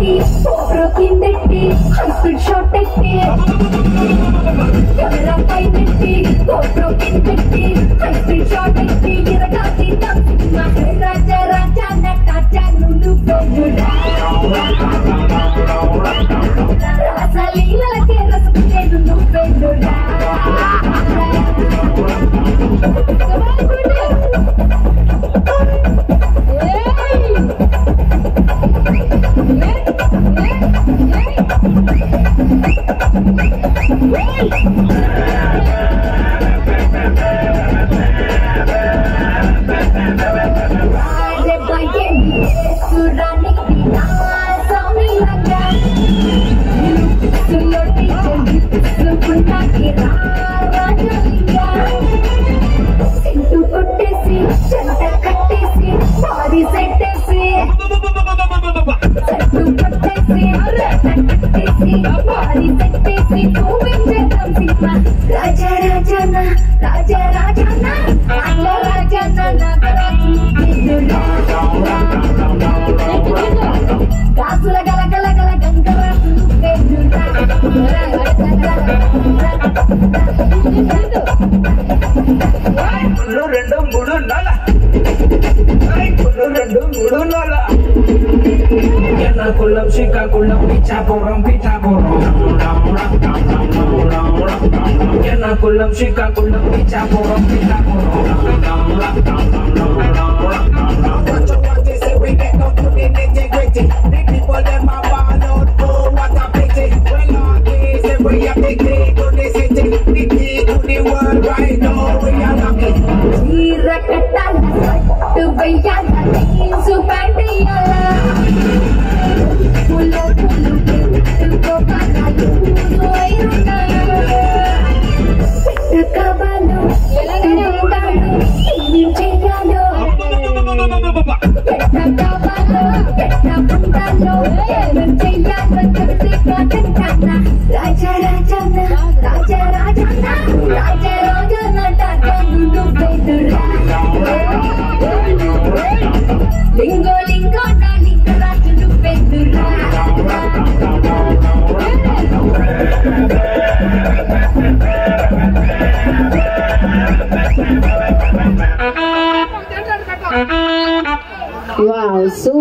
పెట్టి ఫోటో కిందెట్టి high speed shot ఎట్టి కెమెరా పై పెట్టి ఫోటో కిందెట్టి హై స్పీడ్ షాట్ ఎట్టి ఇరగాది సినిమా రాజా రాజా నటాజా నుండు పెట్టురా రాసలీలకే రసపుకే నుండు పెట్టురా రాజా రాజానా రాజా రాజానా రాజా రాజానా గాజుల గల గల గల గంగరాజులు రెండు మూడు నాల రెండు మూడు నాల ఎర్రకుల్లం శ్రీకాకుళం పిఠాపురం ఎర్రకుల్లం శ్రీకాకుళం పిఠాపురం రాజా రాజానా రాజా రాజానా రాజా రాజానా టాటా నుండు పెట్టురా లింగో లింగో నా లింగరాజులు పెట్టురా Wow, so